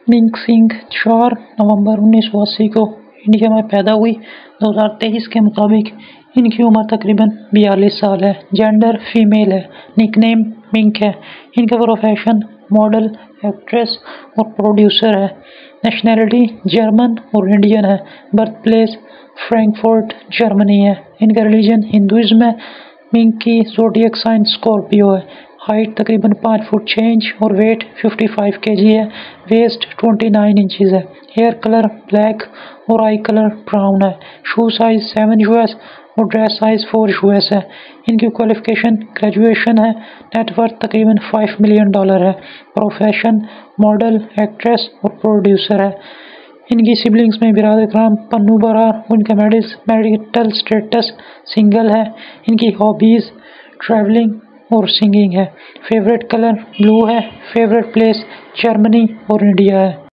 Mink Singh 4 नवंबर 1980 को India में पैदा हुई। 2023 के मुताबिक इनकी उम्र तकरीबन 42 साल है। जेंडर फीमेल है। निकनेम मिंक है। इनका प्रोफेशन मॉडल, एक्ट्रेस और प्रोड्यूसर है। नेशनैलिटी जर्मन और इंडियन है। बर्थ प्लेस फ्रैंकफर्ट जर्मनी है। इनका रिलीजन हिंदुइज्म है। मिंक की ज़ोडिएक साइन स्कॉर्पियो है। हाइट तकरीबन 5 फुट 6 इंच और वेट 55 केजी है। वेस्ट 29 इंचज़ है। हेयर कलर ब्लैक और आई कलर ब्राउन है। शू साइज 7 यूएस और ड्रेस साइज 4 यूएस है। इनकी क्वालिफिकेशन ग्रेजुएशन है। नेटवर्थ तकरीबन $5 मिलियन है। प्रोफेशन मॉडल, एक्ट्रेस और प्रोड्यूसर है। इनकी सिबलिंग्स में बिरादर कराम पन्नू बरार। उनका मैरिटल स्टेटस सिंगल है। इनकी हॉबीज़ ट्रैवलिंग और सिंगिंग है। फेवरेट कलर ब्लू है। फेवरेट प्लेस जर्मनी और इंडिया है।